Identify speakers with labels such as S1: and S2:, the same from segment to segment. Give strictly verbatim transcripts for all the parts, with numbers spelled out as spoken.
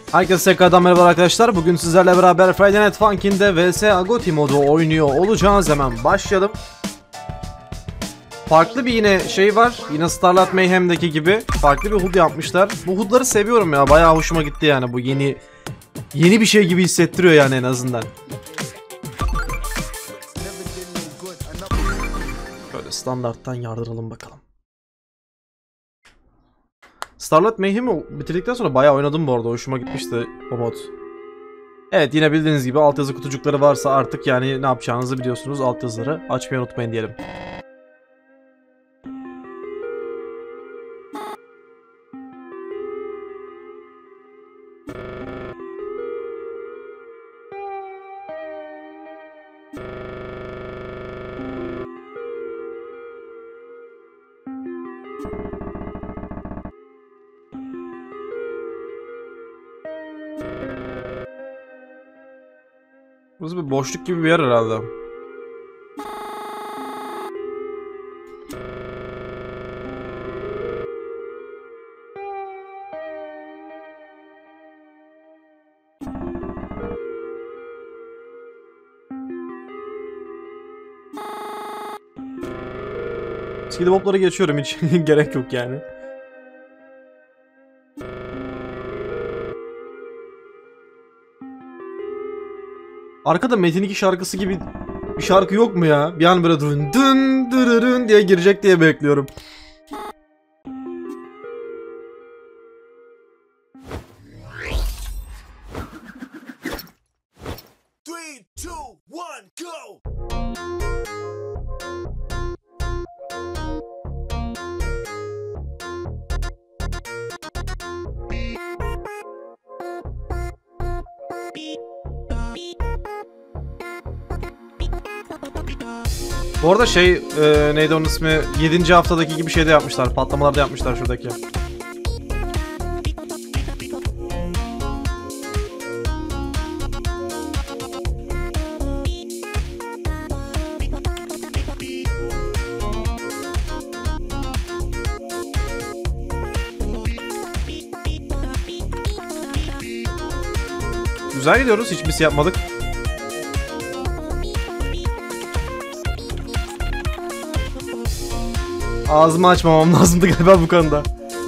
S1: Herkese tekrardan merhaba arkadaşlar. Bugün sizlerle beraber Friday Night Funkin'de V S Agoti modu oynuyor olacağız. Hemen başlayalım. Farklı bir yine şey var. Yine Starlight Mayhem'deki gibi farklı bir H U D yapmışlar. Bu H U D'ları seviyorum ya. Bayağı hoşuma gitti yani. Bu yeni yeni bir şey gibi hissettiriyor yani en azından. Böyle standarttan yardıralım bakalım. Starlight Mayhem'i bitirdikten sonra bayağı oynadım bu arada. Hoşuma gitmişti o mod. Evet, yine bildiğiniz gibi altyazı kutucukları varsa artık yani ne yapacağınızı biliyorsunuz. Altyazıları açmayı unutmayın diyelim. Burası bir boşluk gibi bir yer herhalde. Skiddy Bop'ları geçiyorum, hiç gerek yok yani. Arkada Metin iki şarkısı gibi bir şarkı yok mu ya? Bir an böyle dın dın dırırın diye girecek diye bekliyorum.
S2: three, two, one, go!
S1: Bu arada şey e, neydi onun ismi, yedinci haftadaki gibi şey de yapmışlar, patlamalar da yapmışlar şuradaki. Güzel gidiyoruz, hiç mis yapmadık. Ağzımı açmamam lazımdı galiba bu konuda.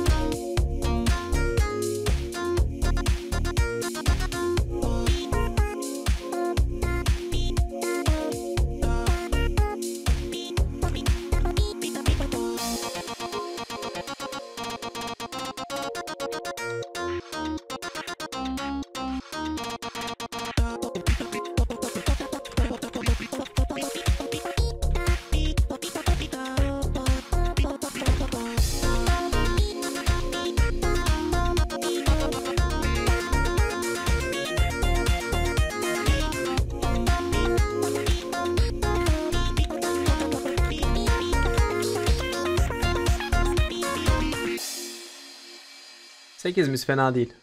S1: sekiz mis fena değil.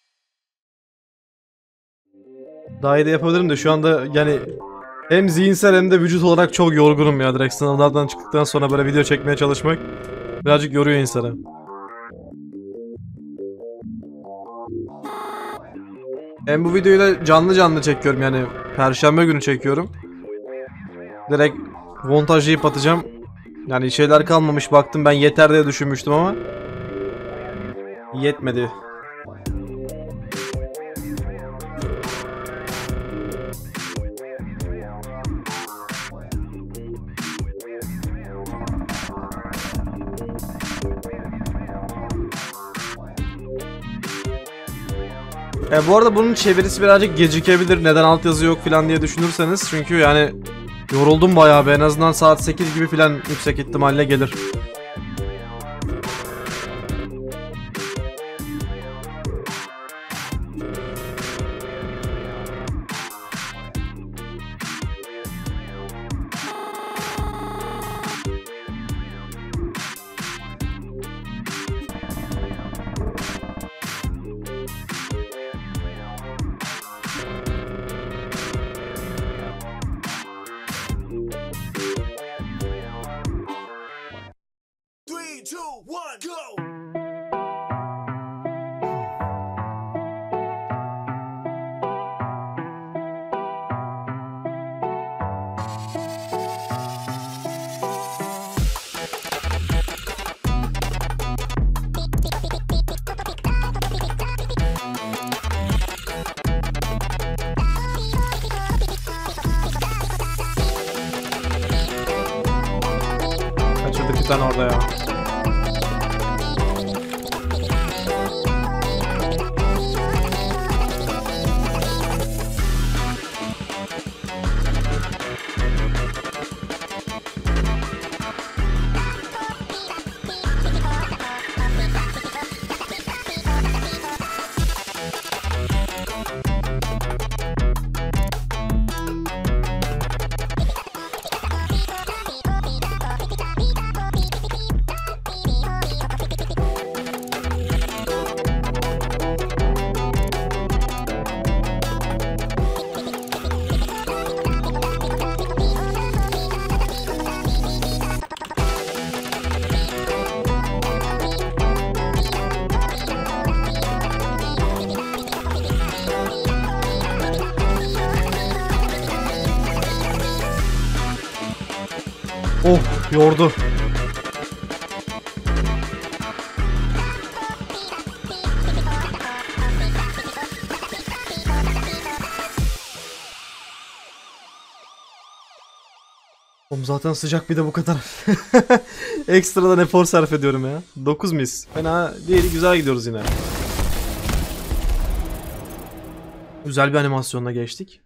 S1: Daha iyi de yapabilirim de şu anda yani hem zihinsel hem de vücut olarak çok yorgunum ya. Direkt sınavlardan çıktıktan sonra böyle video çekmeye çalışmak birazcık yoruyor insanı. Hem bu videoyu da canlı canlı çekiyorum yani, Perşembe günü çekiyorum. Direkt montajlayıp atacağım. Yani şeyler kalmamış, baktım ben yeter diye düşünmüştüm ama yetmedi. E, bu arada bunun çevirisi birazcık gecikebilir. Neden altyazı yok falan diye düşünürseniz. Çünkü yani yoruldum bayağı be. En azından saat sekiz gibi falan yüksek ihtimalle gelir. vardı bir tane orada ya. Oh, yordu. Oğlum zaten sıcak, bir de bu kadar. Ekstradan efor sarf ediyorum ya. dokuz mis. Fena değil, güzel gidiyoruz yine. Güzel bir animasyonla geçtik.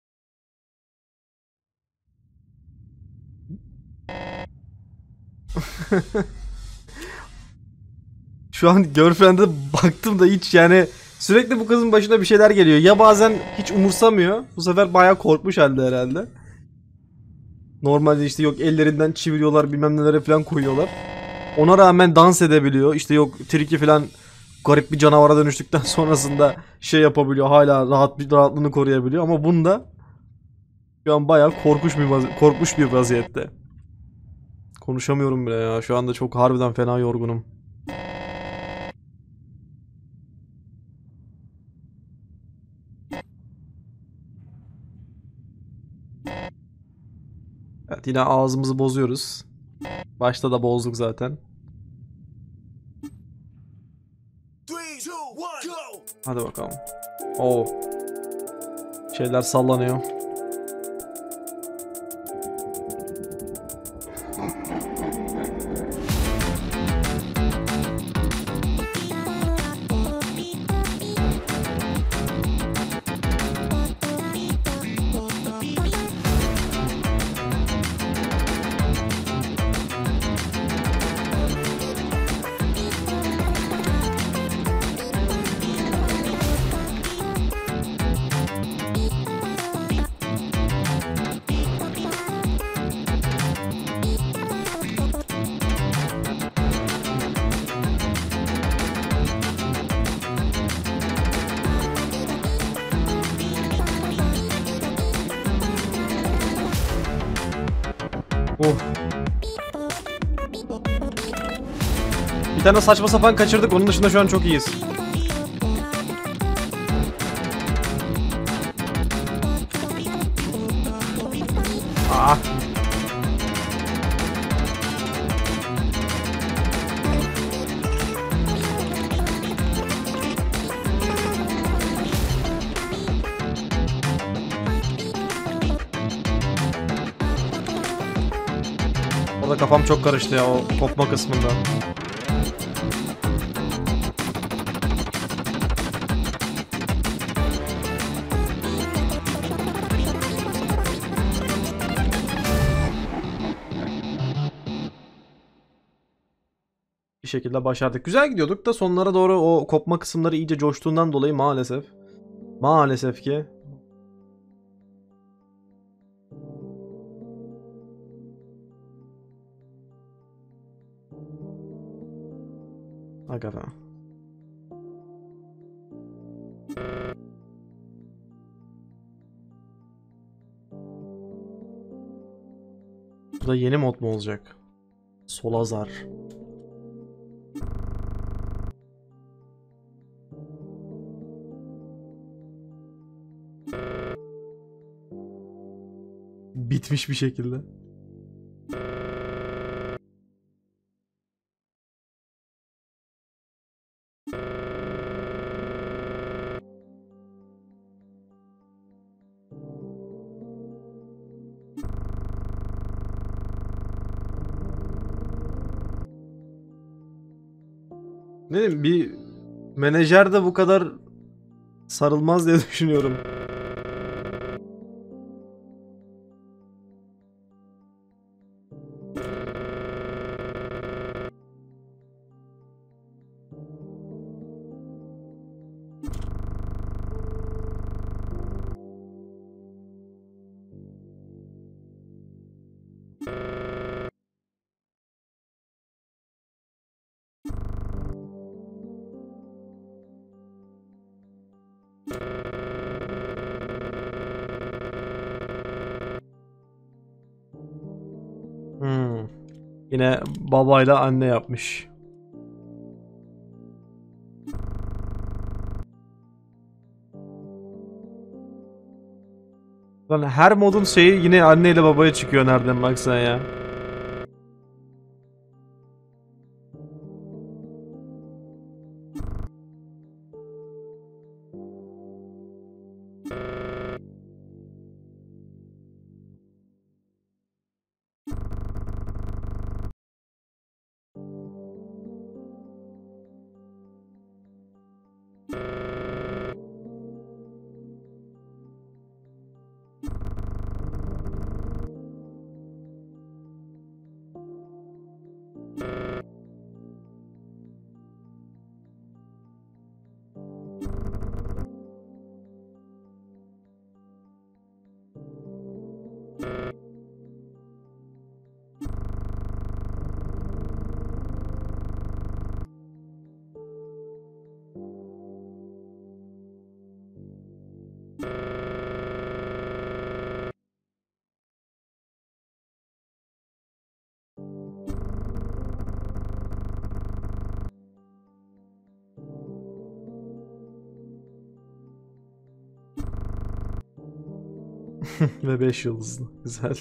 S1: Şu an Girlfriend'e baktım da hiç, yani sürekli bu kızın başına bir şeyler geliyor. Ya bazen hiç umursamıyor. Bu sefer bayağı korkmuş halde herhalde. Normalde işte yok ellerinden çeviriyorlar, bilmem nelere falan koyuyorlar. Ona rağmen dans edebiliyor. İşte yok Triki falan garip bir canavara dönüştükten sonrasında şey yapabiliyor. Hala rahat bir rahatlığını koruyabiliyor. Ama bunda şu an bayağı korkmuş bir vaz- korkmuş bir vaziyette. Konuşamıyorum bile ya. Şu anda çok harbiden fena yorgunum. Evet, yine ağzımızı bozuyoruz. Başta da bozduk zaten.
S2: Three, two, one, go.
S1: Hadi bakalım. Oo. Şeyler sallanıyor. Oh. Bir tane saçma sapan kaçırdık. Onun dışında şu an çok iyiyiz. Ah. Orada kafam çok karıştı ya, o kopma kısmında. Bir şekilde başardık. Güzel gidiyorduk da sonlara doğru o kopma kısımları iyice coştuğundan dolayı maalesef. Maalesef ki. Aga be. Bu da yeni mod mu olacak? Solazar. Bitmiş bir şekilde. Ne bileyim, bir menajer de bu kadar sarılmaz diye düşünüyorum. Hmm. Yine babayla anne yapmış. Lan her modun şeyi yine anneyle babaya çıkıyor nereden baksan ya. Ve beş yıldızlı. Güzel.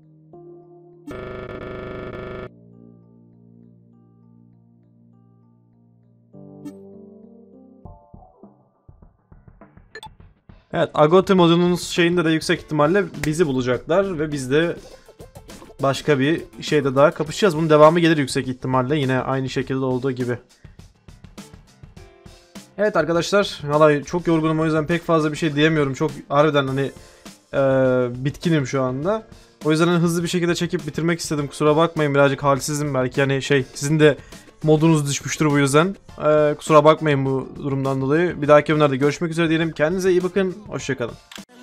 S1: Evet, Agoti modunun şeyinde de yüksek ihtimalle bizi bulacaklar ve biz de başka bir şeyde daha kapışacağız. Bunun devamı gelir yüksek ihtimalle, yine aynı şekilde olduğu gibi. Evet arkadaşlar, vallahi çok yorgunum, o yüzden pek fazla bir şey diyemiyorum. Çok harbiden hani e, bitkinim şu anda. O yüzden hani hızlı bir şekilde çekip bitirmek istedim. Kusura bakmayın, birazcık halsizim belki, hani şey, sizin de modunuz düşmüştür bu yüzden. E, kusura bakmayın bu durumdan dolayı. Bir dahaki bölümlerde görüşmek üzere diyelim. Kendinize iyi bakın. Hoşça kalın.